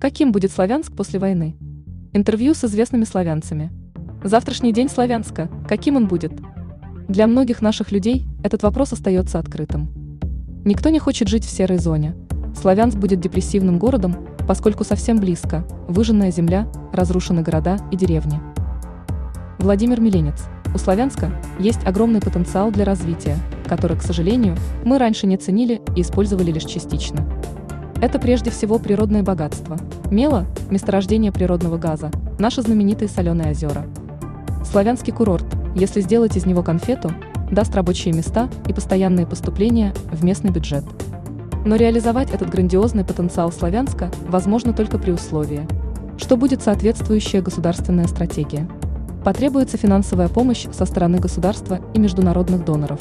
Каким будет Славянск после войны? Интервью с известными славянцами. Завтрашний день Славянска, каким он будет? Для многих наших людей этот вопрос остается открытым. Никто не хочет жить в серой зоне. Славянск будет депрессивным городом, поскольку совсем близко выжженная земля, разрушены города и деревни. Владимир Миленец. У Славянска есть огромный потенциал для развития, который, к сожалению, мы раньше не ценили и использовали лишь частично. Это прежде всего природные богатства. Мела – месторождение природного газа, наши знаменитые соленые озера. Славянский курорт, если сделать из него конфету, даст рабочие места и постоянные поступления в местный бюджет. Но реализовать этот грандиозный потенциал Славянска возможно только при условии, что будет соответствующая государственная стратегия. Потребуется финансовая помощь со стороны государства и международных доноров.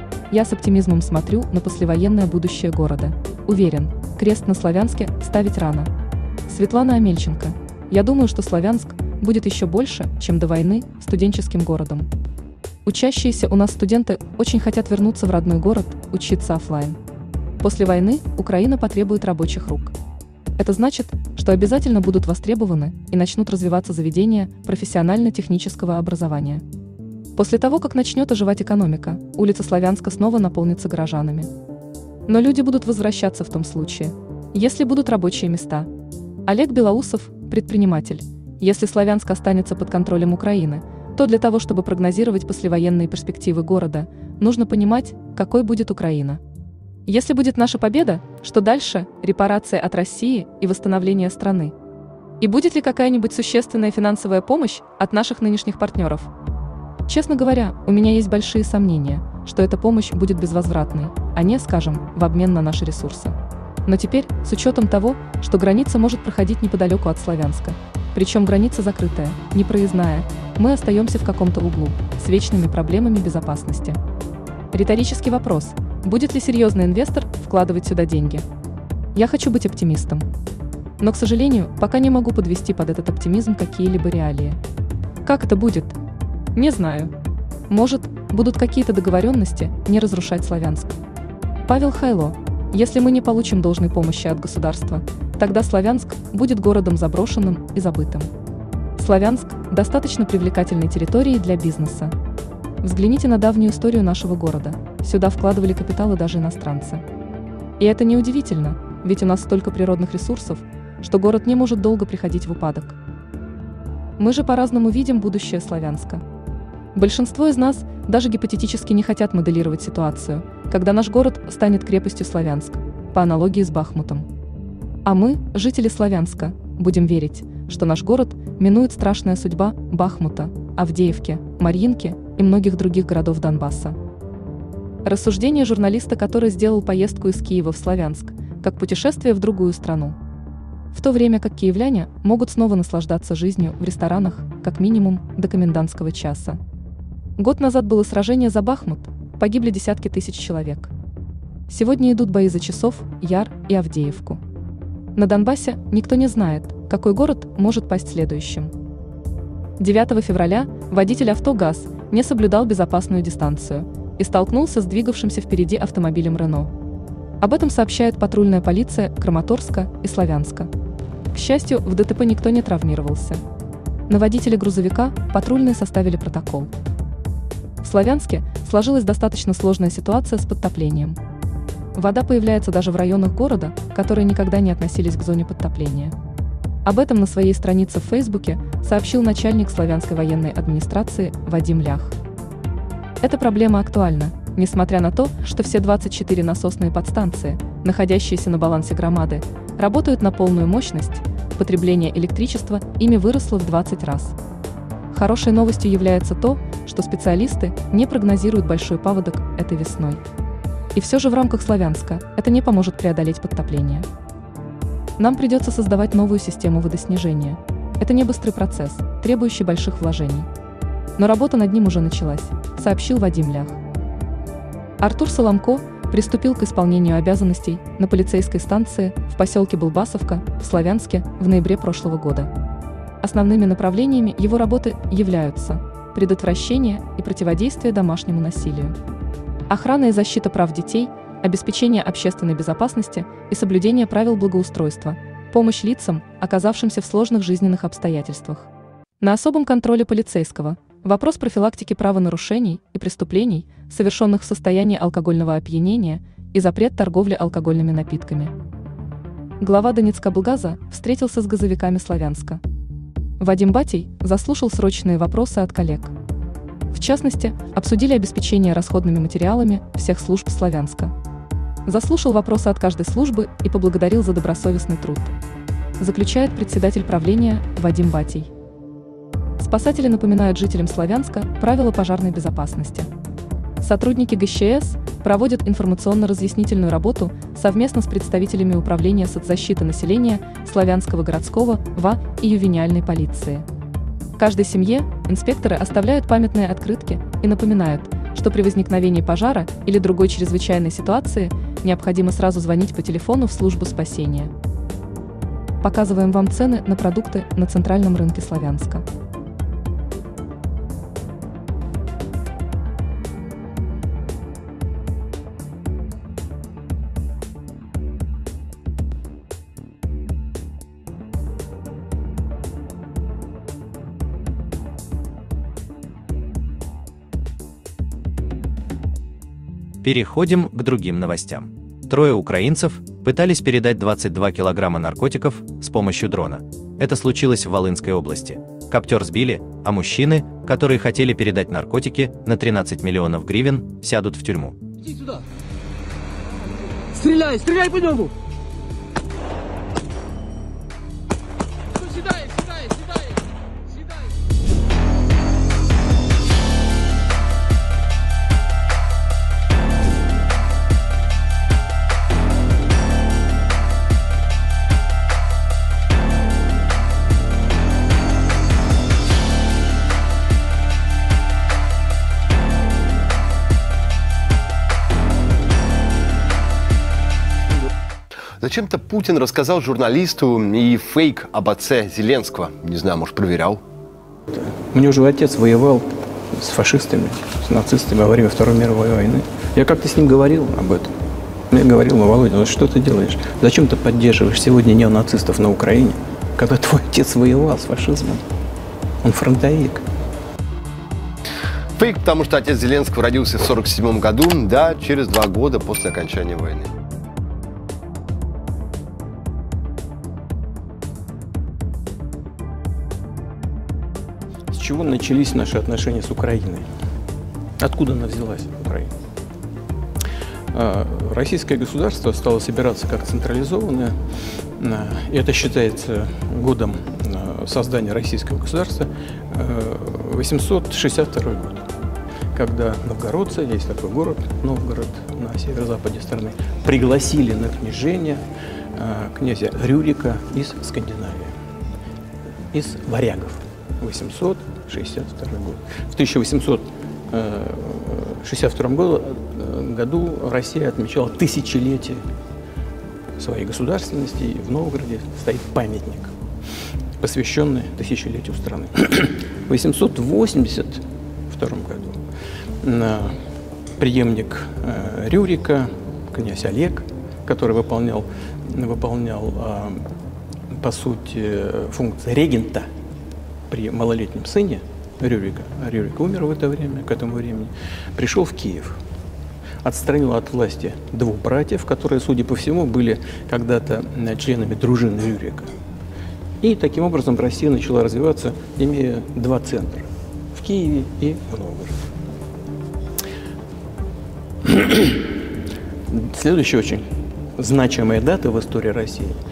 Я с оптимизмом смотрю на послевоенное будущее города. Уверен, крест на Славянске ставить рано. Светлана Амельченко. Я думаю, что Славянск будет еще больше, чем до войны, студенческим городом. Учащиеся у нас студенты очень хотят вернуться в родной город, учиться офлайн. После войны Украина потребует рабочих рук. Это значит, что обязательно будут востребованы и начнут развиваться заведения профессионально-технического образования. После того, как начнет оживать экономика, улица Славянска снова наполнится горожанами. Но люди будут возвращаться в том случае, если будут рабочие места. Олег Белоусов, предприниматель. Если Славянск останется под контролем Украины, то для того, чтобы прогнозировать послевоенные перспективы города, нужно понимать, какой будет Украина. Если будет наша победа, что дальше – репарация от России и восстановление страны? И будет ли какая-нибудь существенная финансовая помощь от наших нынешних партнеров? Честно говоря, у меня есть большие сомнения, что эта помощь будет безвозвратной, а не, скажем, в обмен на наши ресурсы. Но теперь, с учетом того, что граница может проходить неподалеку от Славянска, причем граница закрытая, непроездная, мы остаемся в каком-то углу, с вечными проблемами безопасности. Риторический вопрос: будет ли серьезный инвестор вкладывать сюда деньги? Я хочу быть оптимистом. Но, к сожалению, пока не могу подвести под этот оптимизм какие-либо реалии. Как это будет? Не знаю. Может, будут какие-то договоренности не разрушать Славянск. Павел Хайло. Если мы не получим должной помощи от государства, тогда Славянск будет городом заброшенным и забытым. Славянск – достаточно привлекательной территорией для бизнеса. Взгляните на давнюю историю нашего города. Сюда вкладывали капиталы даже иностранцы. И это неудивительно, ведь у нас столько природных ресурсов, что город не может долго приходить в упадок. Мы же по-разному видим будущее Славянска. Большинство из нас даже гипотетически не хотят моделировать ситуацию, когда наш город станет крепостью Славянск, по аналогии с Бахмутом. А мы, жители Славянска, будем верить, что наш город минует страшная судьба Бахмута, Авдеевки, Марьинки и многих других городов Донбасса. Рассуждение журналиста, который сделал поездку из Киева в Славянск, как путешествие в другую страну. В то время как киевляне могут снова наслаждаться жизнью в ресторанах, как минимум, до комендантского часа. Год назад было сражение за Бахмут, погибли десятки тысяч человек. Сегодня идут бои за Часов, Яр и Авдеевку. На Донбассе никто не знает, какой город может пасть следующим. 9 февраля водитель авто ГАЗ не соблюдал безопасную дистанцию и столкнулся с двигавшимся впереди автомобилем Рено. Об этом сообщает патрульная полиция Краматорска и Славянска. К счастью, в ДТП никто не травмировался. На водителя грузовика патрульные составили протокол. В Славянске сложилась достаточно сложная ситуация с подтоплением. Вода появляется даже в районах города, которые никогда не относились к зоне подтопления. Об этом на своей странице в Фейсбуке сообщил начальник Славянской военной администрации Вадим Лях. Эта проблема актуальна, несмотря на то, что все 24 насосные подстанции, находящиеся на балансе громады, работают на полную мощность, потребление электричества ими выросло в 20 раз. Хорошей новостью является то, что специалисты не прогнозируют большой паводок этой весной. И все же в рамках Славянска это не поможет преодолеть подтопление. Нам придется создавать новую систему водоснижения. Это не быстрый процесс, требующий больших вложений. Но работа над ним уже началась, сообщил Вадим Лях. Артур Соломко приступил к исполнению обязанностей на полицейской станции в поселке Булбасовка в Славянске в ноябре прошлого года. Основными направлениями его работы являются предотвращение и противодействие домашнему насилию, охрана и защита прав детей, обеспечение общественной безопасности и соблюдение правил благоустройства, Помощь лицам, оказавшимся в сложных жизненных обстоятельствах. На особом контроле полицейского вопрос профилактики правонарушений и преступлений, совершенных в состоянии алкогольного опьянения, и запрет торговли алкогольными напитками. Глава Донецкоблгаза встретился с газовиками Славянска. Вадим Батий заслушал срочные вопросы от коллег. В частности, обсудили обеспечение расходными материалами всех служб Славянска. Заслушал вопросы от каждой службы и поблагодарил за добросовестный труд. Заключает председатель правления Вадим Батий. Спасатели напоминают жителям Славянска правила пожарной безопасности. Сотрудники ГЧС проводят информационно-разъяснительную работу совместно с представителями Управления соцзащиты населения Славянского городского ВА и ювенальной полиции. Каждой семье инспекторы оставляют памятные открытки и напоминают, что при возникновении пожара или другой чрезвычайной ситуации необходимо сразу звонить по телефону в службу спасения. Показываем вам цены на продукты на центральном рынке Славянска. Переходим к другим новостям. Трое украинцев пытались передать 22 килограмма наркотиков с помощью дрона. Это случилось в Волынской области. Коптер сбили, а мужчины, которые хотели передать наркотики на 13 миллионов гривен, сядут в тюрьму. Иди сюда! Стреляй! Стреляй по нему! Седай! Седай! Седай! Седай! Зачем-то Путин рассказал журналисту и фейк об отце Зеленского. Не знаю, может, проверял? У меня уже отец воевал с фашистами, с нацистами во время Второй мировой войны. Я как-то с ним говорил об этом. Я говорил: ну, Володя, ну что ты делаешь? Зачем ты поддерживаешь сегодня неонацистов на Украине, когда твой отец воевал с фашизмом? Он фронтовик. Фейк, потому что отец Зеленского родился в 1947 году, да, через 2 года после окончания войны. С чего начались наши отношения с Украиной? Откуда она взялась, Украина? Российское государство стало собираться как централизованное, и это считается годом создания российского государства, 862 год, когда новгородцы, есть такой город, Новгород на северо-западе страны, пригласили на княжение князя Рюрика из Скандинавии, из варягов. 862 год. В 1862 году Россия отмечала тысячелетие своей государственности, и в Новгороде стоит памятник, посвященный тысячелетию страны. В 882 году преемник Рюрика, князь Олег, который выполнял по сути функции регента при малолетнем сыне Рюрика, а Рюрик умер в это время, к этому времени, пришел в Киев, отстранил от власти 2 братьев, которые, судя по всему, были когда-то членами дружины Рюрика. И таким образом Россия начала развиваться, имея 2 центра – в Киеве и в Новгороде. Следующая очень значимая дата в истории России –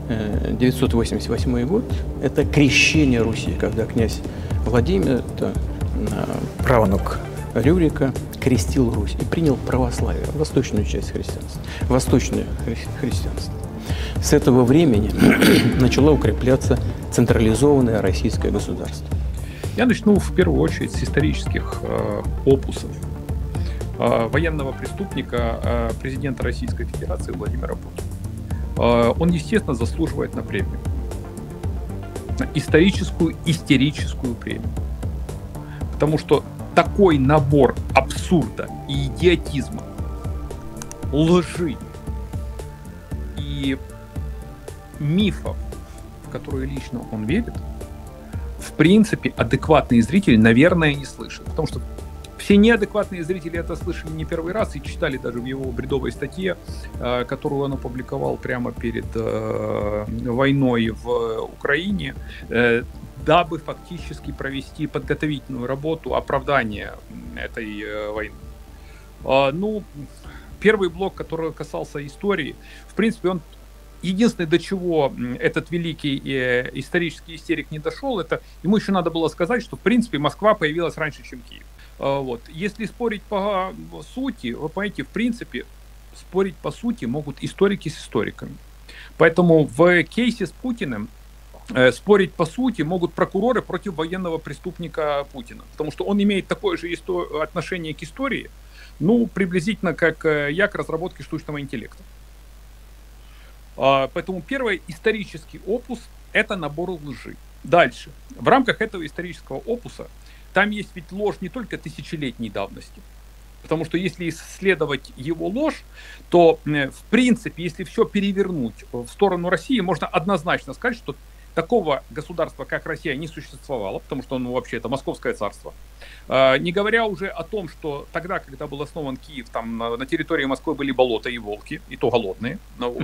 988 год – это крещение Руси, когда князь Владимир, это правнук Рюрика, крестил Русь и принял православие, восточную часть христианства, восточное христианство. С этого времени начало укрепляться централизованное российское государство. Я начну в первую очередь с исторических опусов военного преступника, президента Российской Федерации Владимира Путина. Он, естественно, заслуживает на премию. На историческую, истерическую премию. Потому что такой набор абсурда и идиотизма, лжи и мифов, в которые лично он верит, в принципе, адекватные зрители, наверное, не слышат. Потому что все неадекватные зрители это слышали не первый раз и читали даже в его бредовой статье, которую он опубликовал прямо перед войной в Украине, дабы фактически провести подготовительную работу оправдания этой войны. Ну, первый блок, который касался истории, в принципе, он единственное, до чего этот великий исторический истерик не дошел, это ему еще надо было сказать, что, в принципе, Москва появилась раньше, чем Киев. Вот. Если спорить по сути, вы понимаете, в принципе, спорить по сути могут историки с историками. Поэтому в кейсе с Путиным спорить по сути могут прокуроры против военного преступника Путина. Потому что он имеет такое же отношение к истории, ну, приблизительно как я к разработке штучного интеллекта. Поэтому первый исторический опус – это набор лжи. Дальше. В рамках этого исторического опуса там есть ведь ложь не только тысячелетней давности. Потому что если исследовать его ложь, то, в принципе, если все перевернуть в сторону России, можно однозначно сказать, что такого государства, как Россия, не существовало, потому что оно вообще это Московское царство. Не говоря уже о том, что тогда, когда был основан Киев, там на территории Москвы были болота и волки, и то голодные.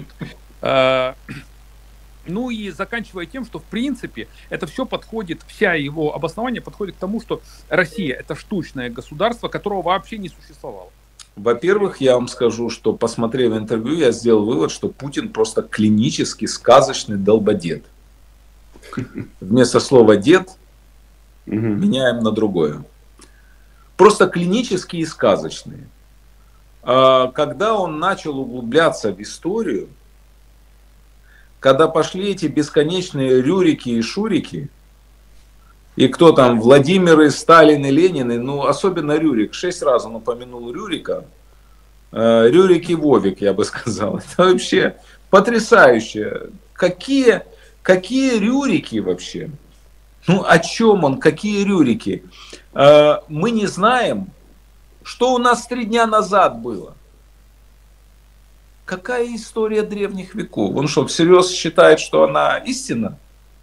Ну и заканчивая тем, что в принципе это все подходит, вся его обоснование подходит к тому, что Россия это штучное государство, которого вообще не существовало. Во-первых, я вам скажу, что посмотрев интервью, я сделал вывод, что Путин просто клинически сказочный долбодед. Вместо слова дед меняем на другое. Просто клинический и сказочный. Когда он начал углубляться в историю, когда пошли эти бесконечные Рюрики и Шурики, и кто там, Владимиры, Сталины, Ленины, ну особенно Рюрик, 6 раз он упомянул Рюрика, Рюрик и Вовик, я бы сказал, это вообще потрясающе. Какие Рюрики вообще? Ну о чем он, какие Рюрики? Мы не знаем, что у нас 3 дня назад было. Какая история древних веков? Он что, всерьез считает, что она истина?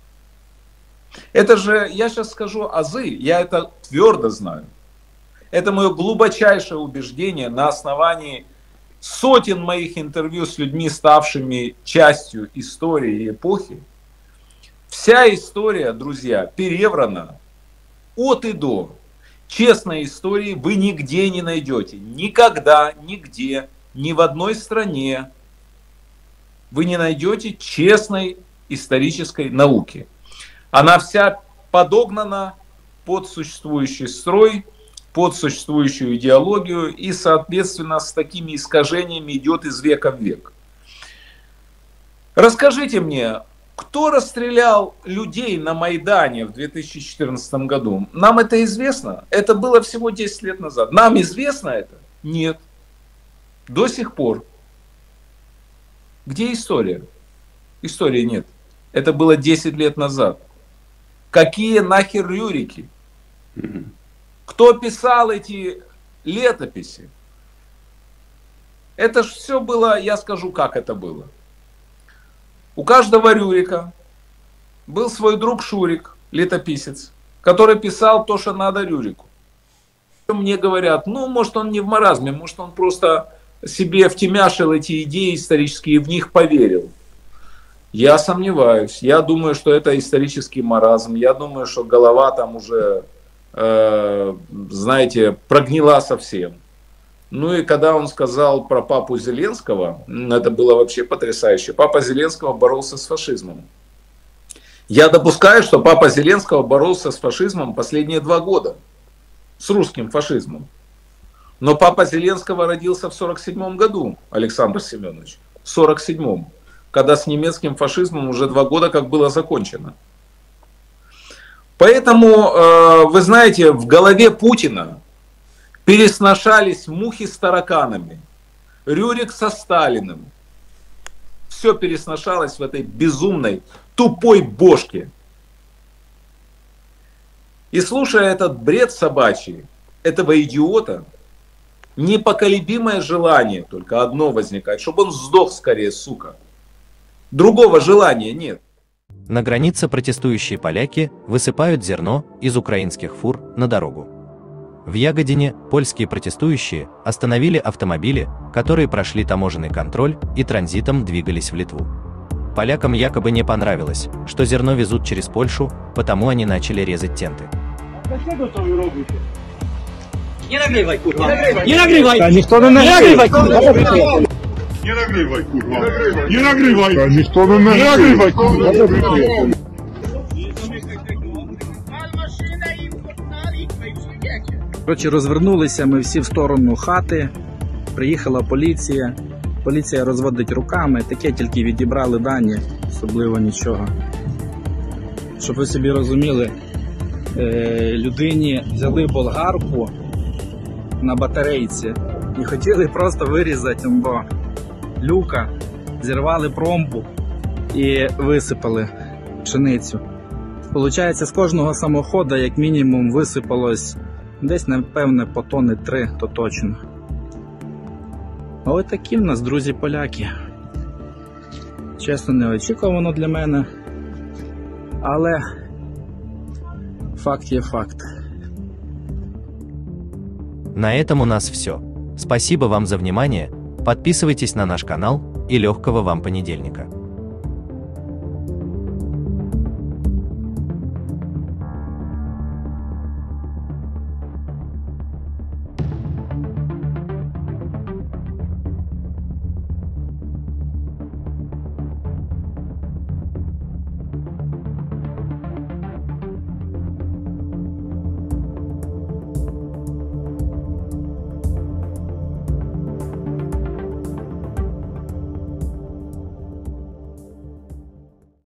Это же, я сейчас скажу азы, я это твердо знаю. Это мое глубочайшее убеждение на основании сотен моих интервью с людьми, ставшими частью истории и эпохи. Вся история, друзья, переврана от и до. Честной истории вы нигде не найдете. Никогда, нигде. Ни в одной стране вы не найдете честной исторической науки. Она вся подогнана под существующий строй, под существующую идеологию и, соответственно, с такими искажениями идет из века в век. Расскажите мне, кто расстрелял людей на Майдане в 2014 году? Нам это известно? Это было всего 10 лет назад. Нам известно это? Нет. До сих пор. Где история? Истории нет. Это было 10 лет назад. Какие нахер Рюрики? Кто писал эти летописи? Это ж все было, я скажу, как это было. У каждого Рюрика был свой друг Шурик, летописец, который писал то, что надо Рюрику. Мне говорят, ну, может, он не в маразме, может, он просто себе втемяшил эти идеи исторические и в них поверил. Я сомневаюсь. Я думаю, что это исторический маразм. Я думаю, что голова там уже, знаете, прогнила совсем. Ну и когда он сказал про папу Зеленского, это было вообще потрясающе. Папа Зеленского боролся с фашизмом. Я допускаю, что папа Зеленского боролся с фашизмом последние 2 года. С русским фашизмом. Но папа Зеленского родился в 1947 году, Александр Семенович. В 1947, когда с немецким фашизмом уже 2 года как было закончено. Поэтому, вы знаете, в голове Путина пересношались мухи с тараканами, Рюрик со Сталиным. Все пересношалось в этой безумной, тупой бошке. И слушая этот бред собачий, этого идиота, непоколебимое желание, только одно возникает, чтобы он сдох скорее, сука. Другого желания нет. На границе протестующие поляки высыпают зерно из украинских фур на дорогу. В Ягодине польские протестующие остановили автомобили, которые прошли таможенный контроль и транзитом двигались в Литву. Полякам якобы не понравилось, что зерно везут через Польшу, потому они начали резать тенты. Не нагревай, курва! Не нагревай! Да никто не нагревай, курва! Не нагревай, курва! Не нагревай! Да никто не нагревай, курва! Коротше, розвернулися ми всі в сторону хати, приїхала поліція. Поліція розводить руками, таке тільки відібрали дані, особливо нічого. Щоб ви собі розуміли, людині взяли болгарку на батарейці і хотіли просто вирізати люка, зірвали пломбу і висипали пшеницю. Получається, з кожного самохода як мінімум висипалось десь, напевне, по тони 3, то точно. Ось такі в нас друзі-поляки. Чесно, неочікувано для мене, але факт є факт. На этом у нас все. Спасибо вам за внимание, подписывайтесь на наш канал и легкого вам понедельника.